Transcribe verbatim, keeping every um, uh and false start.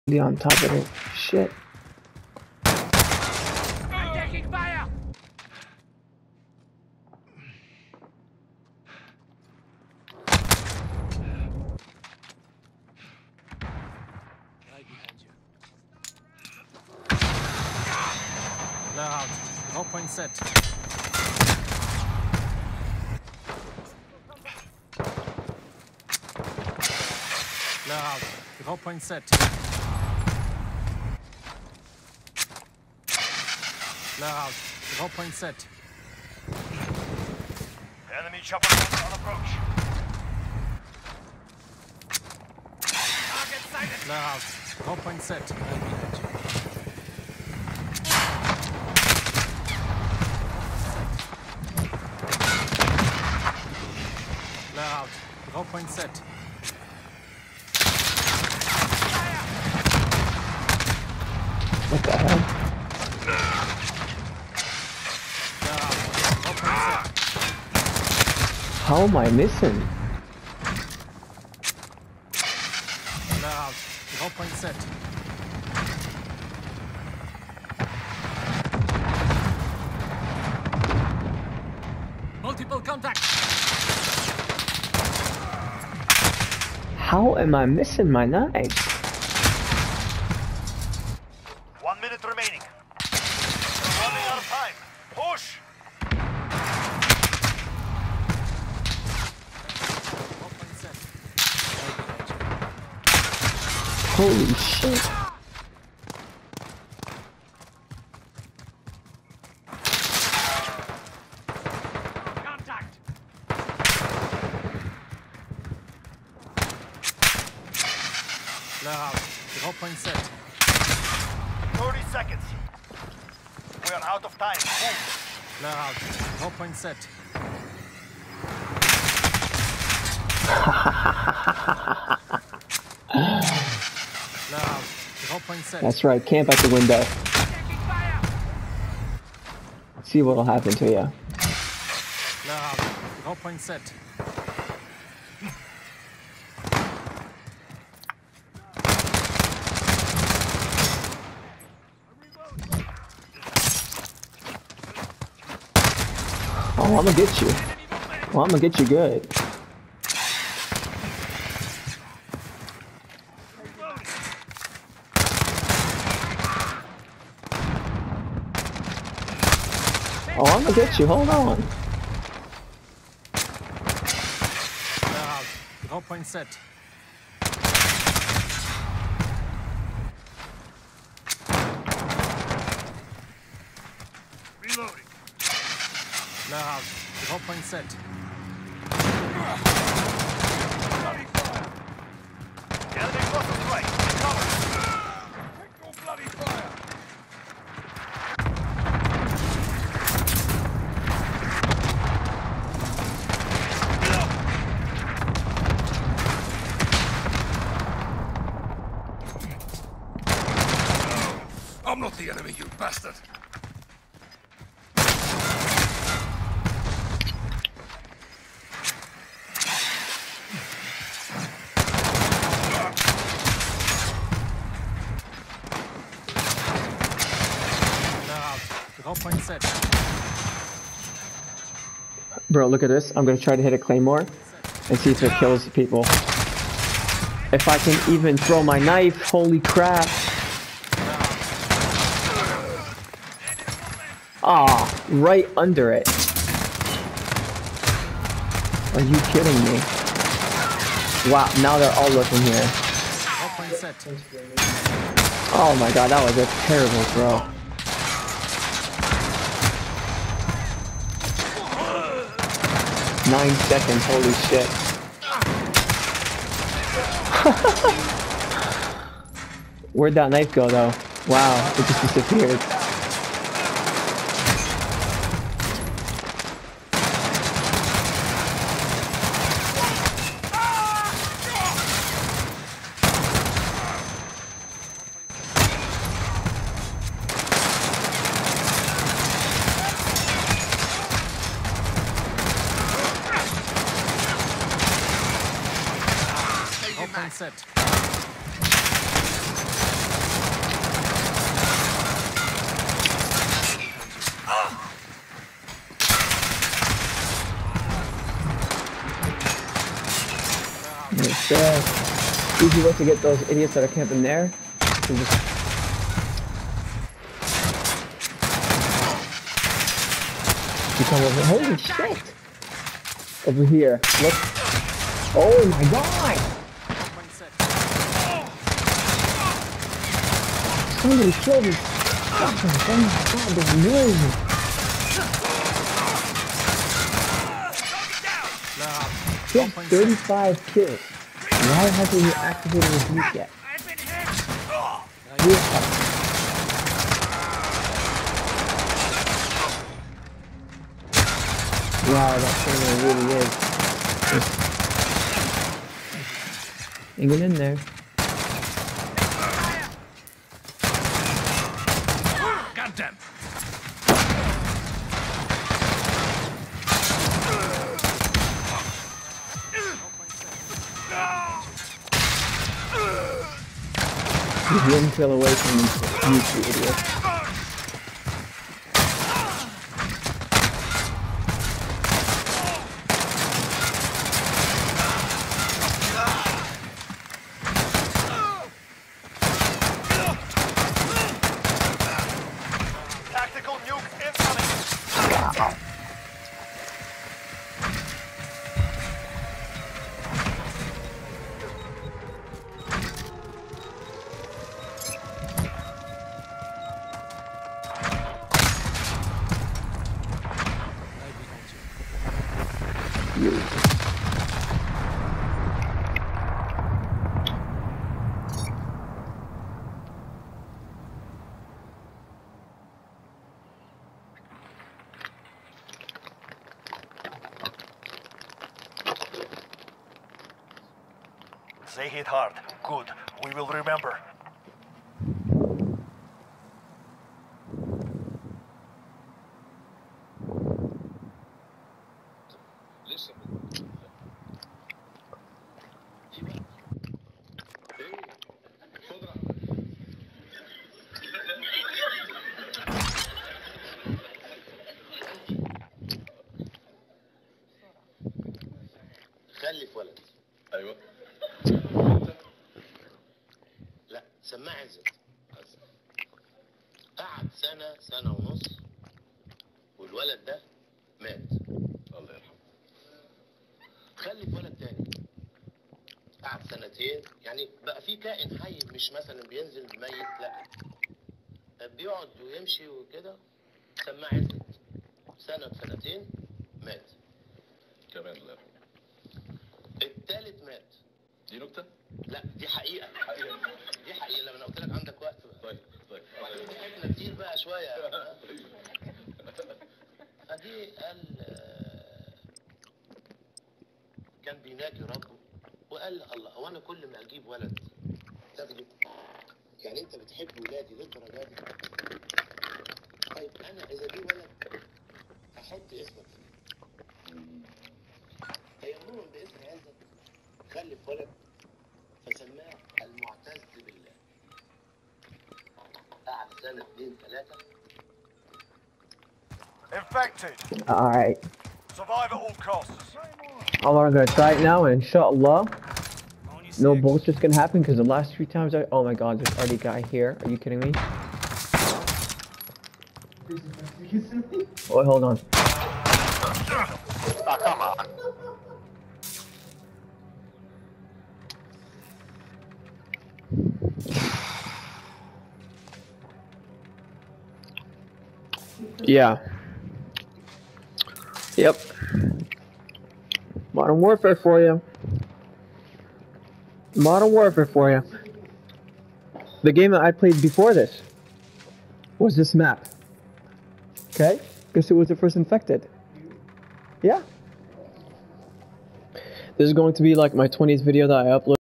on top of it. Shit. I'm taking fire! Right behind you. Flare out. Draw point set. Flare out. Draw point set. Flare out. Draw point set. Enemy chopper on approach. Target sighted. Flare out. Draw point set. Right behind you. Flare out. Draw point set. What the hell? Flare out. Draw point set. How am I missing? Flare out. Draw point set. Multiple contact. How am I missing my knife? One minute remaining. We're running out of time. Push! Draw point set. Holy shit. Contact. Flare out. Draw point set. thirty seconds. We are out of time. Move. Flare out. Draw point set. Flare out. Draw point set. That's right, camp at the window. Taking fire! See what'll happen to you. Flare out. Draw point set. Oh, I'm gonna get you. Well, I'm gonna get you good. Oh, I'm gonna get you. Hold on. Flare out. Draw point set. Reloading. Flare out. Draw point set. Bloody fire! Enemy cluster strike. Cover. Go bloody fire! I'm not the enemy, you bastard! Flare out. Draw point set. Bro, look at this. I'm gonna try to hit a claymore and see if it kills people. If I can even throw my knife, holy crap. Ah, right under it. Are you kidding me? Wow, now they're all looking here. Draw point set. Oh my god, that was a terrible throw. Nine seconds, holy shit. Where'd that knife go though? Wow, it just disappeared. Draw point set. Yeah. Easy way to get those idiots that are camping there. You just... You come over. Holy shit! Over here. Look. Oh my god! Somebody killed me. Oh my god, there's noise. He has thirty-five kills. Why hasn't he activated his nuke yet? Wow, that thing really is. Hanging in there. Goddamn! He's one kill away from you two idiots. Tactical nuke incoming. Wow. They hit hard. Good. We will remember. Listen. خلف ولد. ايوه. لا سماع عزت. قعد سنة سنة ونص والولد ده مات. الله يرحمه. خلف ولد تاني. قعد سنتين يعني بقى في كائن حي مش مثلا بينزل ميت لا. بيقعد ويمشي وكده. سماع عزت. سنة سنتين مات. كمان الله يرحمه. التالت مات. دي نكتة؟ لا دي حقيقة. حقيقة. دي حقيقة لما انا قلت لك عندك وقت بقى. طيب طيب. ضحكنا كتير بقى شوية. فدي قال كان بيناجي ربه وقال الله هو انا كل ما اجيب ولد تاخده يعني انت بتحب ولادي للدرجة دي؟ طيب انا اذا جه ولد هحط اسمك فيه. فيأمرهم باسم عزت خلف ولد فسماه المعتز بالله. قعد سنة اتنين تلاتة. Infected. Alright. Survive at all costs. I'm gonna try it now, and inshallah, no bullshit's gonna happen because the last three times I. Oh my god, there's already a guy here. Are you kidding me? Oh, hold on. Ah, come on. Yeah. Yep. Modern Warfare for you. Modern Warfare for you. The game that I played before this was this map. Okay? Guess who was the first infected? Yeah. This is going to be like my twentieth video that I upload.